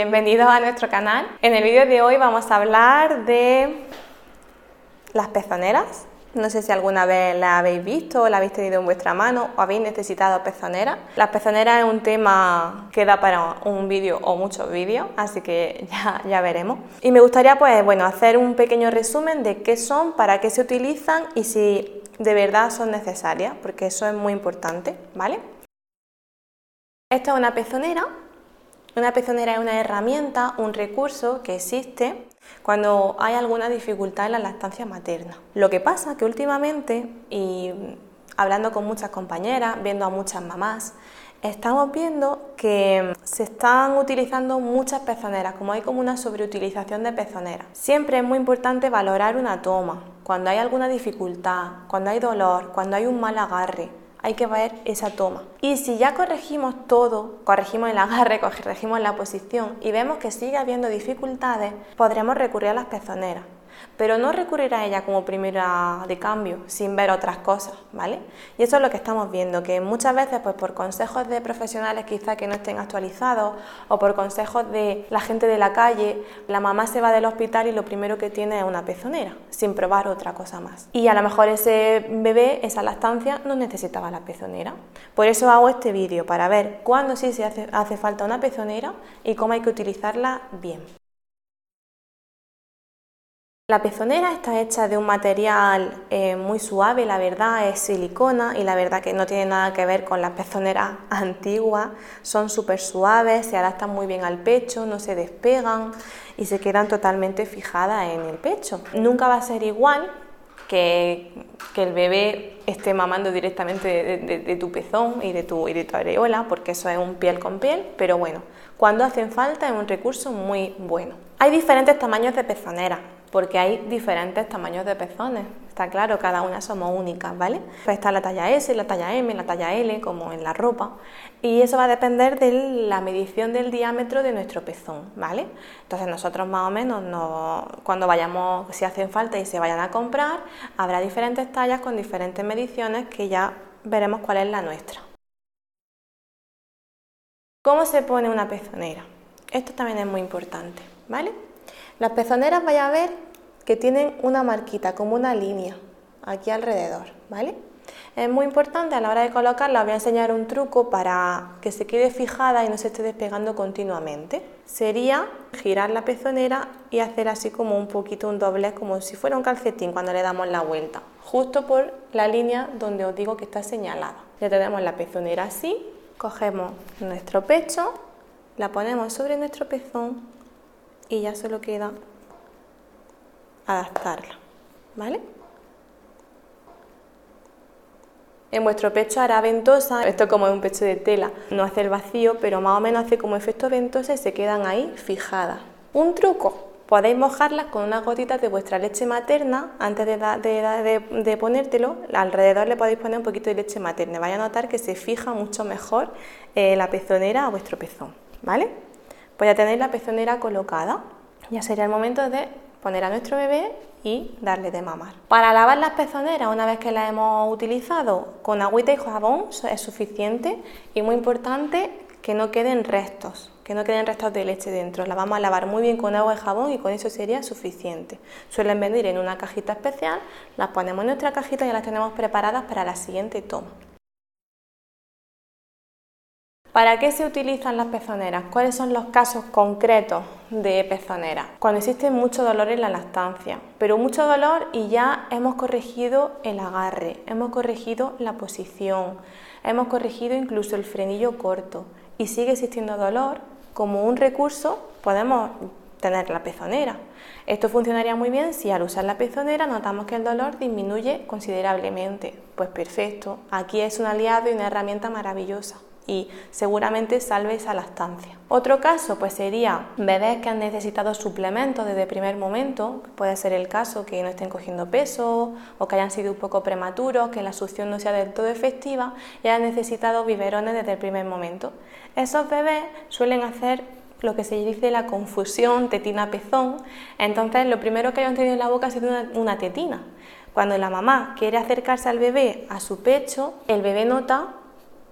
bienvenidos a nuestro canal. En el vídeo de hoy vamos a hablar de las pezoneras. No sé si alguna vez la habéis visto o la habéis tenido en vuestra mano o habéis necesitado pezoneras. Las pezoneras es un tema que da para un vídeo o muchos vídeos, así que ya veremos. Y me gustaría hacer un pequeño resumen de qué son, para qué se utilizan y si de verdad son necesarias, porque eso es muy importante, ¿vale? Esta es una pezonera. Una pezonera es una herramienta, un recurso que existe cuando hay alguna dificultad en la lactancia materna. Lo que pasa que últimamente, y hablando con muchas compañeras, viendo a muchas mamás, estamos viendo que se están utilizando muchas pezoneras, como hay como una sobreutilización de pezoneras. Siempre es muy importante valorar una toma, cuando hay alguna dificultad, cuando hay dolor, cuando hay un mal agarre. Hay que ver esa toma. Y si ya corregimos todo, corregimos el agarre, corregimos la posición y vemos que sigue habiendo dificultades, podremos recurrir a las pezoneras. Pero no recurrir a ella como primera de cambio, sin ver otras cosas, ¿vale? Y eso es lo que estamos viendo, que muchas veces por consejos de profesionales quizá que no estén actualizados o por consejos de la gente de la calle, la mamá se va del hospital y lo primero que tiene es una pezonera, sin probar otra cosa más. Y a lo mejor ese bebé, esa lactancia, no necesitaba la pezonera. Por eso hago este vídeo, para ver cuándo sí se hace falta una pezonera y cómo hay que utilizarla bien. La pezonera está hecha de un material muy suave, la verdad, es silicona y la verdad que no tiene nada que ver con las pezoneras antiguas, son súper suaves, se adaptan muy bien al pecho, no se despegan y se quedan totalmente fijadas en el pecho. Nunca va a ser igual que el bebé esté mamando directamente de tu pezón y de tu areola, porque eso es un piel con piel, pero bueno, cuando hacen falta es un recurso muy bueno. Hay diferentes tamaños de pezoneras, porque hay diferentes tamaños de pezones, está claro, cada una somos únicas, ¿vale? Pues está la talla S, la talla M, la talla L, como en la ropa, y eso va a depender de la medición del diámetro de nuestro pezón, ¿vale? Entonces nosotros más o menos, cuando vayamos, si hacen falta y se vayan a comprar, habrá diferentes tallas con diferentes mediciones que ya veremos cuál es la nuestra. ¿Cómo se pone una pezonera? Esto también es muy importante, ¿vale? Las pezoneras vais a ver que tienen una marquita, como una línea, aquí alrededor, ¿vale? Es muy importante a la hora de colocarla, voy a enseñar un truco para que se quede fijada y no se esté despegando continuamente. Sería girar la pezonera y hacer así como un poquito un doblez, como si fuera un calcetín cuando le damos la vuelta, justo por la línea donde os digo que está señalada. Ya tenemos la pezonera así, cogemos nuestro pecho, la ponemos sobre nuestro pezón y ya solo queda adaptarla, ¿vale? En vuestro pecho hará ventosa, esto como es un pecho de tela, no hace el vacío, pero más o menos hace como efecto ventosa y se quedan ahí fijadas. Un truco, podéis mojarlas con unas gotitas de vuestra leche materna antes de ponértelo, alrededor le podéis poner un poquito de leche materna, vais a notar que se fija mucho mejor la pezonera a vuestro pezón, ¿vale? Pues ya tenéis la pezonera colocada, ya sería el momento de poner a nuestro bebé y darle de mamar. Para lavar las pezoneras, una vez que las hemos utilizado, con agüita y jabón es suficiente y muy importante que no queden restos, de leche dentro. Las vamos a lavar muy bien con agua y jabón y con eso sería suficiente. Suelen venir en una cajita especial, las ponemos en nuestra cajita y ya las tenemos preparadas para la siguiente toma. ¿Para qué se utilizan las pezoneras? ¿Cuáles son los casos concretos de pezoneras? Cuando existe mucho dolor en la lactancia, pero mucho dolor y ya hemos corregido el agarre, hemos corregido la posición, hemos corregido incluso el frenillo corto y sigue existiendo dolor, como un recurso podemos tener la pezonera. Esto funcionaría muy bien si al usar la pezonera notamos que el dolor disminuye considerablemente. Pues perfecto, aquí es un aliado y una herramienta maravillosa y seguramente salve esa lactancia. Otro caso pues sería bebés que han necesitado suplementos desde el primer momento, puede ser el caso que no estén cogiendo peso o que hayan sido un poco prematuros, que la succión no sea del todo efectiva y hayan necesitado biberones desde el primer momento. Esos bebés suelen hacer lo que se dice la confusión tetina-pezón, entonces lo primero que hayan tenido en la boca ha sido una tetina. Cuando la mamá quiere acercarse al bebé a su pecho, el bebé nota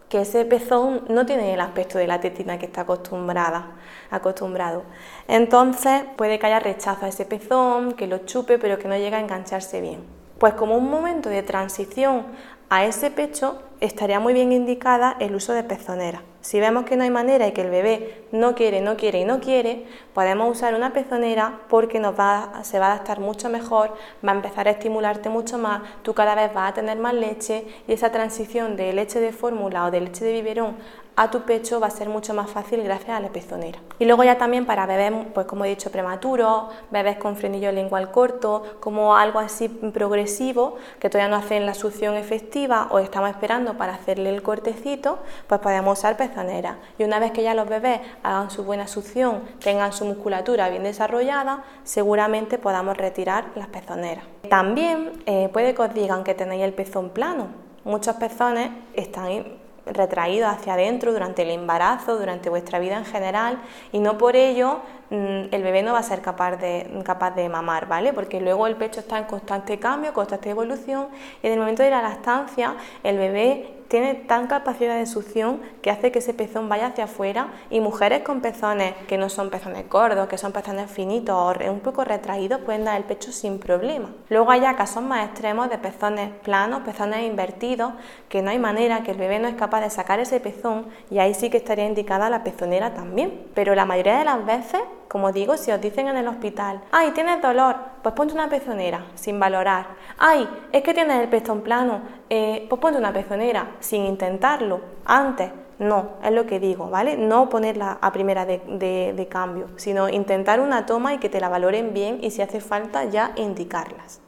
que ese pezón no tiene el aspecto de la tetina que está acostumbrado. Entonces puede que haya rechazo a ese pezón, que lo chupe, pero que no llegue a engancharse bien. Pues como un momento de transición a ese pecho, estaría muy bien indicada el uso de pezonera. Si vemos que no hay manera y que el bebé no quiere, podemos usar una pezonera porque se va a adaptar mucho mejor, va a empezar a estimularte mucho más, tú cada vez vas a tener más leche y esa transición de leche de fórmula o de leche de biberón a tu pecho va a ser mucho más fácil gracias a la pezonera. Y luego ya también para bebés, pues como he dicho, prematuros, bebés con frenillo lingual corto, como algo así progresivo, que todavía no hacen la succión efectiva o estamos esperando para hacerle el cortecito, pues podemos usar pezonera. Y una vez que ya los bebés hagan su buena succión, tengan su musculatura bien desarrollada, seguramente podamos retirar las pezoneras. También puede que os digan que tenéis el pezón plano. Muchos pezones están retraídos hacia adentro durante el embarazo, durante vuestra vida en general, y no por ello el bebé no va a ser capaz de mamar, ¿vale? Porque luego el pecho está en constante cambio, constante evolución, y en el momento de la lactancia el bebé tiene tan capacidad de succión que hace que ese pezón vaya hacia afuera, y mujeres con pezones que no son pezones gordos, que son pezones finitos o un poco retraídos, pueden dar el pecho sin problema. Luego hay casos más extremos de pezones planos, pezones invertidos, que no hay manera, que el bebé no es capaz de sacar ese pezón, y ahí sí que estaría indicada la pezonera también. Pero la mayoría de las veces, como digo, si os dicen en el hospital, ¡ay, tienes dolor! Pues ponte una pezonera, sin valorar. ¡Ay, es que tienes el pezón plano! Pues ponte una pezonera, sin intentarlo. Antes, no, es lo que digo, ¿vale? No ponerla a primera de cambio, sino intentar una toma y que te la valoren bien, y si hace falta ya indicarlas.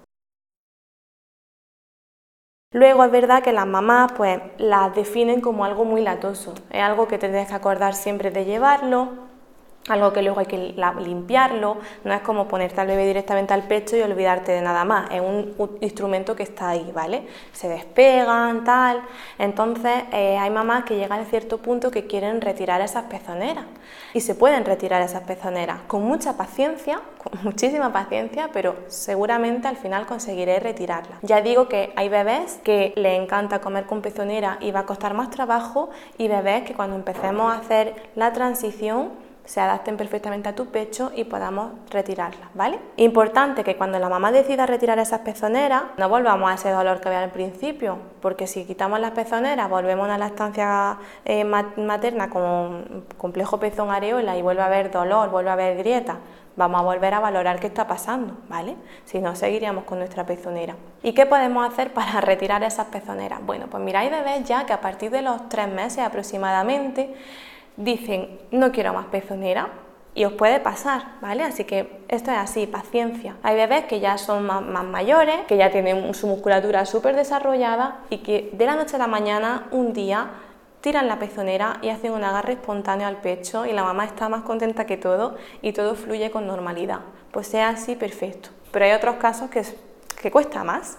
Luego es verdad que las mamás pues las definen como algo muy latoso, es algo que te tienes que acordar siempre de llevarlo, algo que luego hay que limpiarlo, no es como ponerte al bebé directamente al pecho y olvidarte de nada más, es un instrumento que está ahí, ¿vale? Se despegan, tal, entonces hay mamás que llegan a cierto punto que quieren retirar esas pezoneras, y se pueden retirar esas pezoneras con mucha paciencia, con muchísima paciencia, pero seguramente al final conseguiré retirarlas. Ya digo que hay bebés que les encanta comer con pezonera y va a costar más trabajo, y bebés que cuando empecemos a hacer la transición se adapten perfectamente a tu pecho y podamos retirarlas, ¿vale? Importante que cuando la mamá decida retirar esas pezoneras no volvamos a ese dolor que había al principio, porque si quitamos las pezoneras volvemos a una lactancia materna con complejo pezón areola y vuelve a haber dolor, vuelve a haber grieta, vamos a volver a valorar qué está pasando, ¿vale? Si no, seguiríamos con nuestra pezonera. ¿Y qué podemos hacer para retirar esas pezoneras? Bueno, pues mira, hay bebés ya que a partir de los 3 meses aproximadamente dicen, no quiero más pezonera, y os puede pasar, ¿vale? Así que esto es así, paciencia. Hay bebés que ya son más mayores, que ya tienen su musculatura súper desarrollada y que de la noche a la mañana, un día, tiran la pezonera y hacen un agarre espontáneo al pecho, y la mamá está más contenta que todo y todo fluye con normalidad. Pues sea así, perfecto. Pero hay otros casos que cuesta más,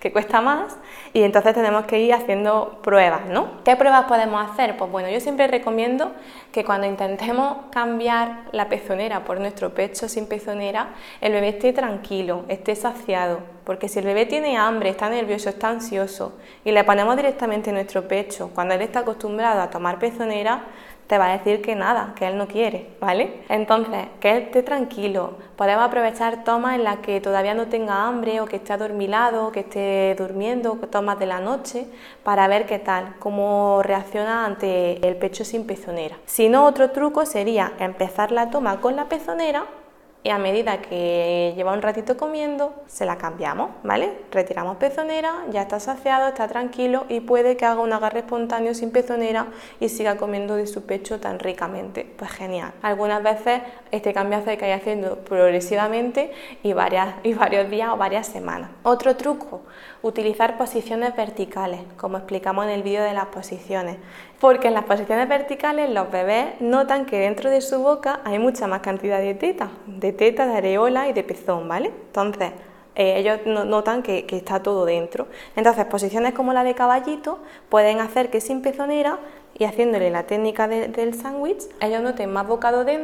y entonces tenemos que ir haciendo pruebas, ¿no? ¿Qué pruebas podemos hacer? Pues bueno, yo siempre recomiendo que cuando intentemos cambiar la pezonera por nuestro pecho sin pezonera, el bebé esté tranquilo, esté saciado, porque si el bebé tiene hambre, está nervioso, está ansioso, y le ponemos directamente en nuestro pecho, cuando él está acostumbrado a tomar pezonera, te va a decir que nada, que él no quiere, ¿vale? Entonces, que él esté tranquilo. Podemos aprovechar tomas en las que todavía no tenga hambre, o que esté adormilado, que esté durmiendo, tomas de la noche, para ver qué tal, cómo reacciona ante el pecho sin pezonera. Si no, otro truco sería empezar la toma con la pezonera, y a medida que lleva un ratito comiendo, se la cambiamos, ¿vale? Retiramos pezonera, ya está saciado, está tranquilo, y puede que haga un agarre espontáneo sin pezonera y siga comiendo de su pecho tan ricamente. Pues genial. Algunas veces este cambio hace que vaya haciendo progresivamente y varios días o varias semanas. Otro truco, utilizar posiciones verticales, como explicamos en el vídeo de las posiciones, porque en las posiciones verticales los bebés notan que dentro de su boca hay mucha más cantidad de teta, de areola y de pezón, ¿vale? Entonces, ellos notan que está todo dentro. Entonces, posiciones como la de caballito pueden hacer que sin pezonera, y haciéndole la técnica del sándwich, ellos noten más bocado dentro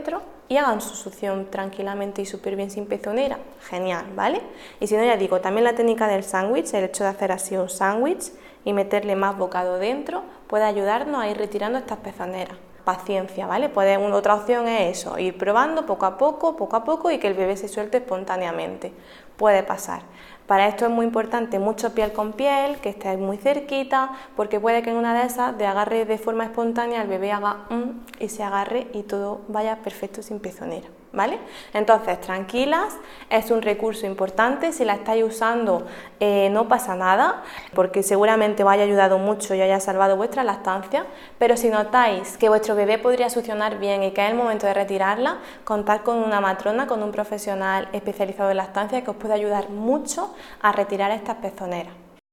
y hagan su succión tranquilamente y súper bien sin pezonera, genial, ¿vale? Y si no, ya digo, también la técnica del sándwich, el hecho de hacer así un sándwich y meterle más bocado dentro, puede ayudarnos a ir retirando estas pezoneras. Paciencia, ¿vale? Otra opción es eso, ir probando poco a poco y que el bebé se suelte espontáneamente. Puede pasar. Para esto es muy importante mucho piel con piel, que esté muy cerquita, porque puede que en una de esas de agarre de forma espontánea el bebé haga y se agarre y todo vaya perfecto sin pezonera, ¿vale? Entonces, tranquilas, es un recurso importante, si la estáis usando no pasa nada, porque seguramente os haya ayudado mucho y haya salvado vuestra lactancia, pero si notáis que vuestro bebé podría succionar bien y que es el momento de retirarla, contad con una matrona, con un profesional especializado en lactancia que os puede ayudar mucho a retirar estas pezoneras.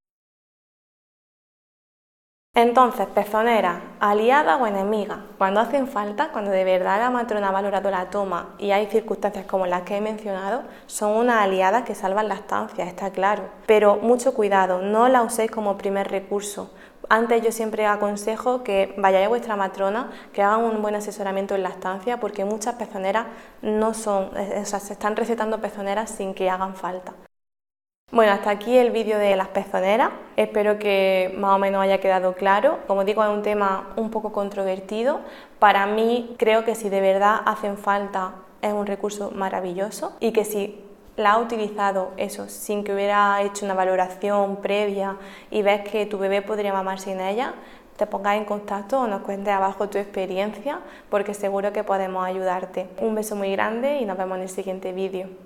Entonces, pezoneras, aliada o enemiga. Cuando hacen falta, cuando de verdad la matrona ha valorado la toma y hay circunstancias como las que he mencionado, son unas aliadas que salvan lactancia, está claro. Pero mucho cuidado, no la uséis como primer recurso. Antes yo siempre aconsejo que vayáis a vuestra matrona, que hagan un buen asesoramiento en lactancia, porque muchas pezoneras se están recetando pezoneras sin que hagan falta. Bueno, hasta aquí el vídeo de las pezoneras, espero que más o menos haya quedado claro. Como digo, es un tema un poco controvertido. Para mí creo que si de verdad hacen falta es un recurso maravilloso y que si la has utilizado eso sin que hubiera hecho una valoración previa y ves que tu bebé podría mamar sin ella, te pongas en contacto o nos cuentes abajo tu experiencia porque seguro que podemos ayudarte. Un beso muy grande y nos vemos en el siguiente vídeo.